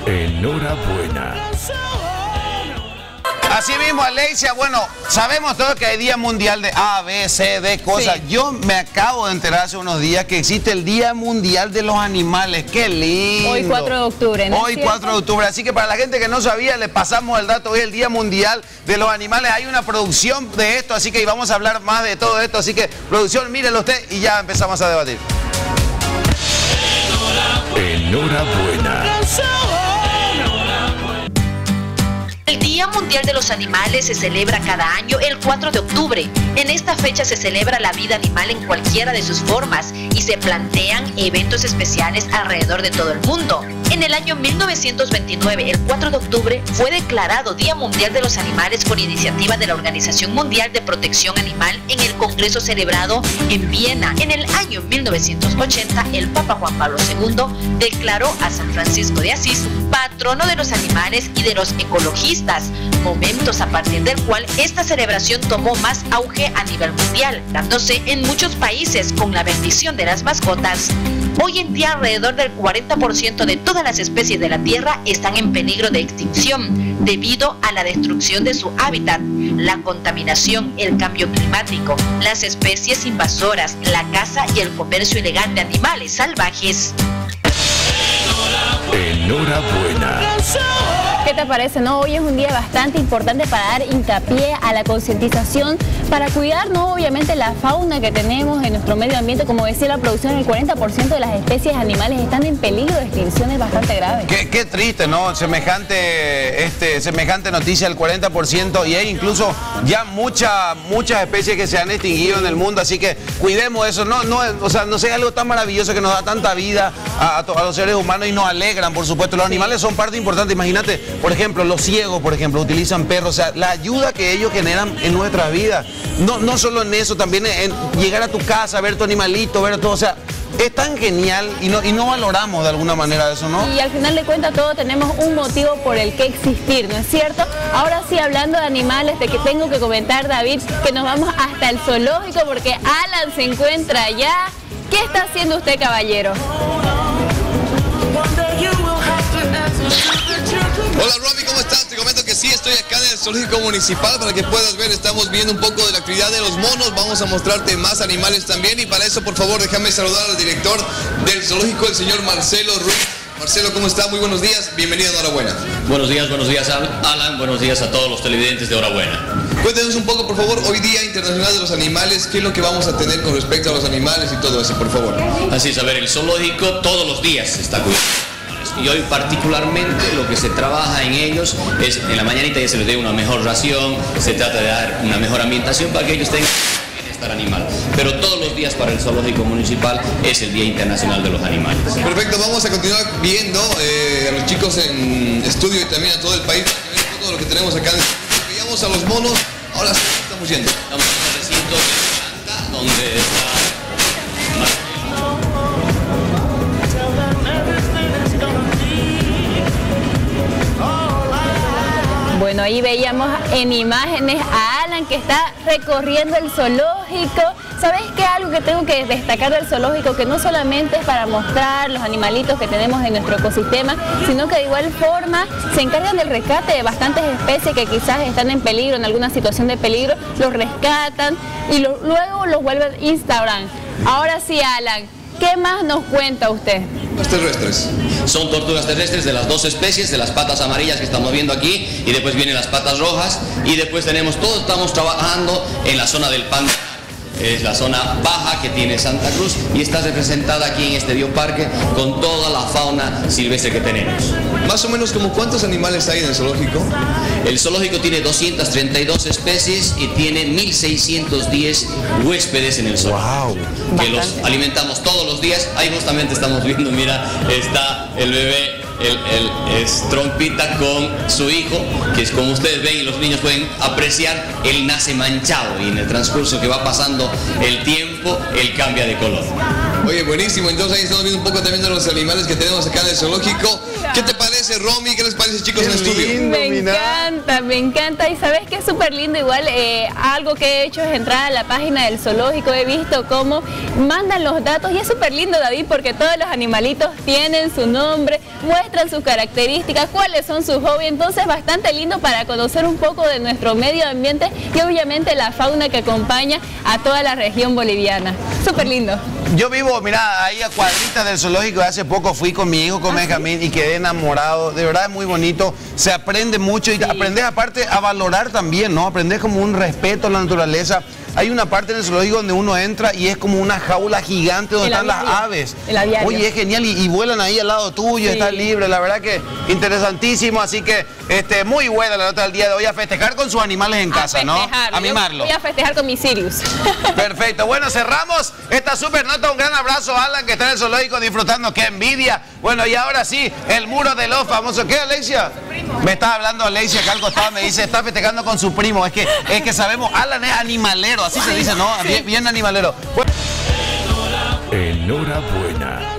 Enhorabuena. Así mismo, Alexia, bueno, sabemos todos que hay Día Mundial de A, B, C, D, cosas. Sí. Yo me acabo de enterar hace unos días que existe el Día Mundial de los Animales. ¡Qué lindo! Hoy 4 de octubre, ¿no? Hoy 4 de octubre, así que para la gente que no sabía, le pasamos el dato. Hoy es el Día Mundial de los Animales. Hay una producción de esto, así que vamos a hablar más de todo esto. Así que, producción, mírelo usted y ya empezamos a debatir. Enhorabuena. El Día Mundial de los Animales se celebra cada año el 4 de octubre. En esta fecha se celebra la vida animal en cualquiera de sus formas y se plantean eventos especiales alrededor de todo el mundo. En el año 1929, el 4 de octubre, fue declarado Día Mundial de los Animales por iniciativa de la Organización Mundial de Protección Animal en el Congreso celebrado en Viena. En el año 1980, el Papa Juan Pablo II declaró a San Francisco de Asís patrono de los animales y de los ecologistas, momentos a partir del cual esta celebración tomó más auge a nivel mundial, dándose en muchos países con la bendición de las mascotas. Hoy en día alrededor del 40% de todas las especies de la Tierra están en peligro de extinción debido a la destrucción de su hábitat, la contaminación, el cambio climático, las especies invasoras, la caza y el comercio ilegal de animales salvajes. Enhorabuena. ¿Qué te parece, no? Hoy es un día bastante importante para dar hincapié a la concientización, para cuidar, ¿no? Obviamente la fauna que tenemos en nuestro medio ambiente. Como decía la producción, el 40% de las especies animales están en peligro de extinción, es bastante grave. Qué triste, ¿no? Semejante noticia, el 40%, y hay incluso ya muchas especies que se han extinguido en el mundo, así que cuidemos eso. O sea, no sea algo tan maravilloso que nos da tanta vida a los seres humanos y nos alegran, por supuesto. Los animales son parte importante. Imagínate, por ejemplo, los ciegos, por ejemplo, utilizan perros. O sea, la ayuda que ellos generan en nuestras vidas. No solo en eso, también en llegar a tu casa, ver tu animalito, ver todo. O sea, es tan genial y no valoramos de alguna manera eso, ¿no? Y al final de cuentas todos tenemos un motivo por el que existir, ¿no es cierto? Ahora sí, hablando de animales, de que tengo que comentar, David, que nos vamos hasta el zoológico porque Alan se encuentra allá. ¿Qué está haciendo usted, caballero? Hola Romy, ¿cómo estás? Te comento que sí, estoy acá en el Zoológico Municipal. Para que puedas ver, estamos viendo un poco de la actividad de los monos. Vamos a mostrarte más animales también. Y para eso, por favor, déjame saludar al director del zoológico, el señor Marcelo Ruiz. Marcelo, ¿cómo está? Muy buenos días. Bienvenido a Enhorabuena. Buenos días Alan. Buenos días a todos los televidentes de Enhorabuena. Cuéntanos un poco, por favor, hoy Día Internacional de los Animales. ¿Qué es lo que vamos a tener con respecto a los animales y todo eso, por favor? Así es, a ver, el zoológico todos los días está cuidando. Y hoy particularmente lo que se trabaja en ellos es en la mañanita ya se les dé una mejor ración, se trata de dar una mejor ambientación para que ellos tengan bienestar animal. Pero todos los días para el zoológico municipal es el Día Internacional de los Animales. Perfecto, vamos a continuar viendo a los chicos en estudio y también a todo el país para que vean todo lo que tenemos acá. Veamos a los monos, ahora sí estamos yendo. Estamos en el recinto de planta donde está... Bueno, ahí veíamos en imágenes a Alan que está recorriendo el zoológico. ¿Sabes qué? Algo que tengo que destacar del zoológico, que no solamente es para mostrar los animalitos que tenemos en nuestro ecosistema, sino que de igual forma se encargan del rescate de bastantes especies que quizás están en peligro, en alguna situación de peligro, los rescatan y luego los vuelven a instaurar. Ahora sí, Alan, ¿qué más nos cuenta usted? Las terrestres. Son tortugas terrestres de las dos especies, de las patas amarillas que estamos viendo aquí, y después vienen las patas rojas, y después estamos trabajando en la zona del pantano. Es la zona baja que tiene Santa Cruz y está representada aquí en este bioparque con toda la fauna silvestre que tenemos. Más o menos, ¿como cuántos animales hay en el zoológico? El zoológico tiene 232 especies y tiene 1610 huéspedes en el zoológico. Wow. Que los alimentamos todos los días. Ahí justamente estamos viendo, mira, está el bebé, es Trompita con su hijo, que es como ustedes ven y los niños pueden apreciar, él nace manchado y en el transcurso que va pasando el tiempo, él cambia de color. Oye, buenísimo. Entonces ahí estamos viendo un poco también de los animales que tenemos acá en el zoológico. ¿Qué te parece, Romy? ¿Qué les parece, chicos, en el estudio? Me encanta. Y sabes que es súper lindo. Igual algo que he hecho es entrar a la página del zoológico. He visto cómo mandan los datos y es súper lindo, David, porque todos los animalitos tienen su nombre, muestran sus características, cuáles son sus hobbies. Entonces bastante lindo para conocer un poco de nuestro medio ambiente y obviamente la fauna que acompaña a toda la región boliviana. Súper lindo. Yo vivo, mira, ahí a cuadritas del zoológico. Hace poco fui con mi hijo, con Benjamín, y quedé enamorado. De verdad es muy bonito. Se aprende mucho y aprendes aparte a valorar también, ¿no? Aprendes como un respeto a la naturaleza. Hay una parte en el zoológico donde uno entra y es como una jaula gigante donde están las aves. Oye, es genial y vuelan ahí al lado tuyo, están libres. La verdad que interesantísimo. Así que muy buena la nota del día de hoy. A festejar con sus animales en casa, ¿no? A mimarlo. Voy a festejar con mis Sirius. Perfecto. Bueno, cerramos esta super nota. Un gran abrazo a Alan, que está en el zoológico disfrutando. ¡Qué envidia! Bueno, y ahora sí, el muro de los famosos. ¿Qué, Alexia? Me está hablando Alexia acá al costado, me dice, está festejando con su primo. Es que sabemos, Alan es animalero, así se dice, ¿no? Bien animalero. Enhorabuena.